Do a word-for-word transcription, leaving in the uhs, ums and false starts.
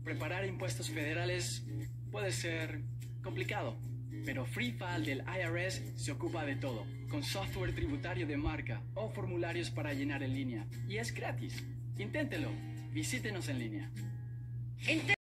Preparar impuestos federales puede ser complicado, pero Free File del I R S se ocupa de todo, con software tributario de marca o formularios para llenar en línea. Y es gratis. Inténtelo. Visítenos en línea.